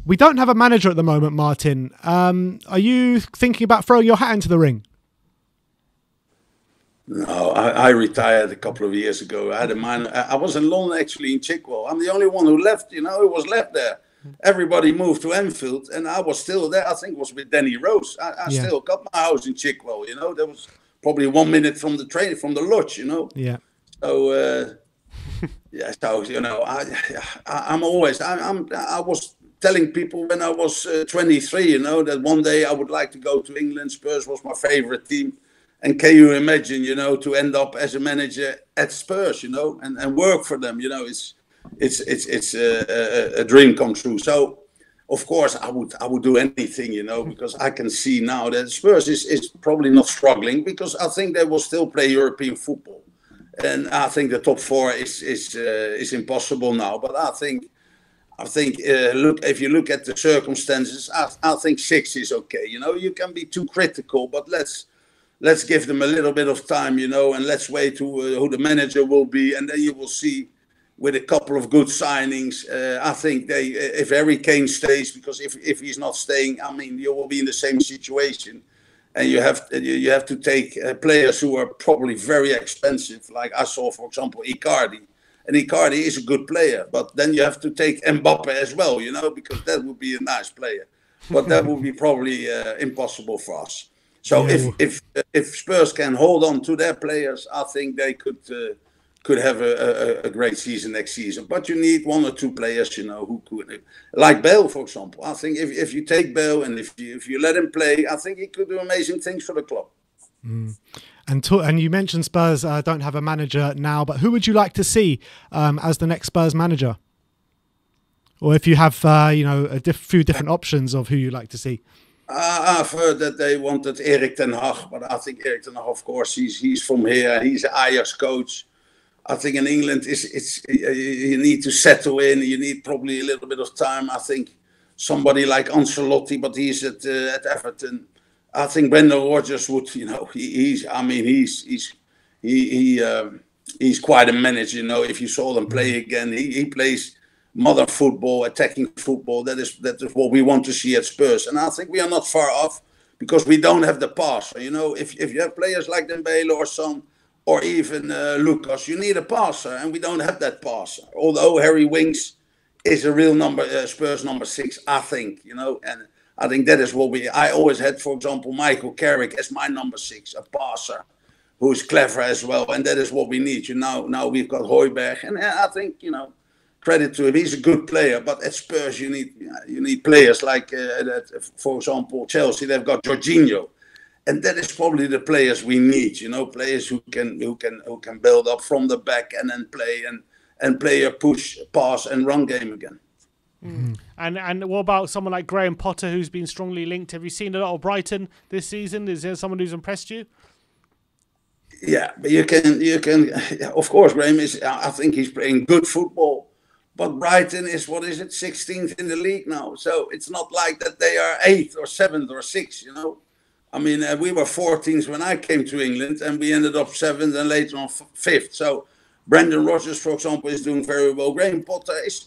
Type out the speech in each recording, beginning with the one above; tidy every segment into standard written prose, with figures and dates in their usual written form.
We don't have a manager at the moment, Martin. Are you thinking about throwing your hat into the ring? No, I retired a couple of years ago. I was in London, actually, in Chickwell. I'm the only one who left, who was left there. Everybody moved to Enfield, and I was still there. I think it was with Danny Rose. I still got my house in Chickwell, There was probably 1 minute from the train, from the lodge, Yeah. So, I was telling people when I was 23, that one day I would like to go to England. Spurs was my favorite team. And can you imagine, to end up as a manager at Spurs, and work for them, it's a dream come true. So, of course, I would do anything, because I can see now that Spurs is probably not struggling, because I think they will still play European football. And I think the top four is impossible now. But I think if you look at the circumstances, I think 6 is okay. You can be too critical, but let's give them a little bit of time, and let's wait who the manager will be, and then you will see with a couple of good signings. I think if Harry Kane stays, because if he's not staying, I mean, you will be in the same situation. And you have to take players who are probably very expensive. Like I saw, for example, Icardi. And Icardi is a good player. But then you have to take Mbappe as well, because that would be a nice player. But that would be probably impossible for us. So if Spurs can hold on to their players, I think they could have a great season next season. But you need 1 or 2 players, who could, like Bale, for example. I think if you take Bale and if you let him play, I think he could do amazing things for the club. Mm. And you mentioned Spurs don't have a manager now, but who would you like to see as the next Spurs manager? Or if you have, a few different options of who you'd like to see. I've heard that they wanted Erik ten Hag, but I think Erik ten Hag, of course, he's from here. He's an Ajax coach. I think in England, you need to settle in. You need probably a little bit of time. I think somebody like Ancelotti, but he's at Everton. I think Brendan Rodgers would, he's quite a manager. If you saw them play again, he plays modern football, attacking football. That is what we want to see at Spurs. And I think we are not far off, because we don't have the passer. If you have players like Dembele or Son, or even Lucas, you need a passer, and we don't have that passer. Although Harry Winks is a real Spurs number 6, I think, and I think that is what I always had, for example, Michael Carrick as my number 6, a passer who's clever as well, and that is what we need. Now we've got Højbjerg, and I think, credit to him, he's a good player, but at Spurs you need players like, for example, Chelsea, they've got Jorginho. And that is probably the players we need, players who can build up from the back and then play a push, pass, and run game again. Mm. And what about someone like Graham Potter, who's been strongly linked? Have you seen a lot of Brighton this season? Is there someone who's impressed you? Yeah, but you can. Of course, Graham is. I think he's playing good football. But Brighton is, 16th in the league now. So it's not like that they are 8th or 7th or 6th, I mean, we were 14th when I came to England, and we ended up 7th and later on 5th. So Brendan Rodgers, for example, is doing very well. Graham Potter is,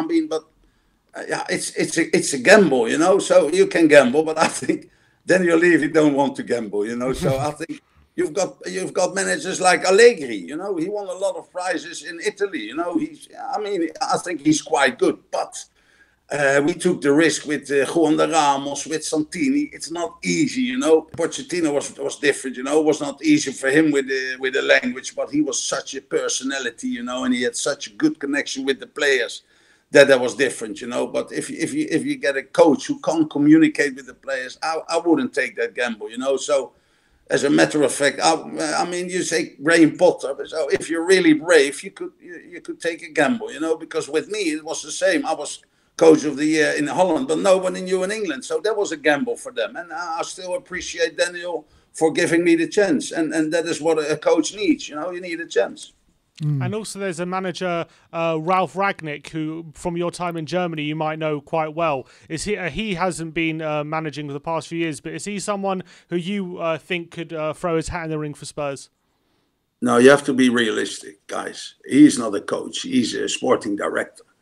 it's a gamble, So you can gamble, but I think then you leave, you don't want to gamble, So I think you've got managers like Allegri, He won a lot of prizes in Italy, I think he's quite good, but. We took the risk with Juan de Ramos, with Santini. It's not easy, Pochettino was different, It was not easy for him with the language, but he was such a personality, and he had such a good connection with the players that was different, But if you get a coach who can't communicate with the players, I wouldn't take that gamble, So as a matter of fact, you say Graham Potter. So if you're really brave, you could take a gamble, Because with me it was the same. I was coach of the year in Holland, but nobody knew in England. So that was a gamble for them. And I still appreciate Daniel for giving me the chance. And that is what a coach needs. You need a chance. Mm. And also there's a manager, Ralf Rangnick, who from your time in Germany you might know quite well. He hasn't been managing for the past few years, but is he someone who you think could throw his hat in the ring for Spurs? No, you have to be realistic, guys. He's not a coach. He's a sporting director.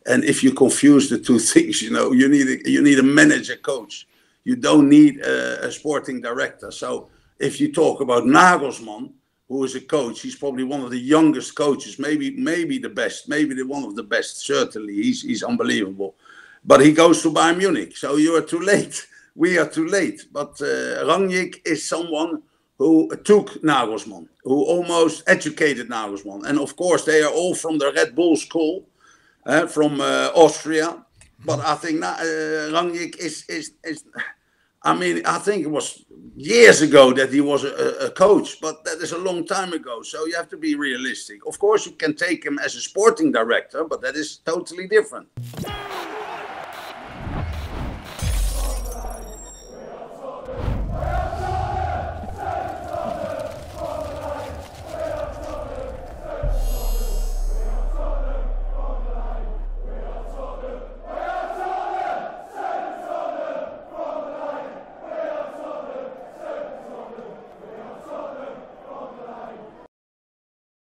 And if you confuse the two things, you know, you need a manager coach. You don't need a sporting director. So if you talk about Nagelsmann, who is a coach, he's probably one of the youngest coaches, maybe the best, maybe one of the best. Certainly, he's unbelievable. But he goes to Bayern Munich, so you are too late. We are too late. But Rangnick is someone who took Nagelsmann, who almost educated Nagelsmann. And of course, they are all from the Red Bull school, from Austria. But I think Rangnick is. I mean, I think it was years ago that he was a coach, but that is a long time ago. So you have to be realistic. Of course, you can take him as a sporting director, but that is totally different.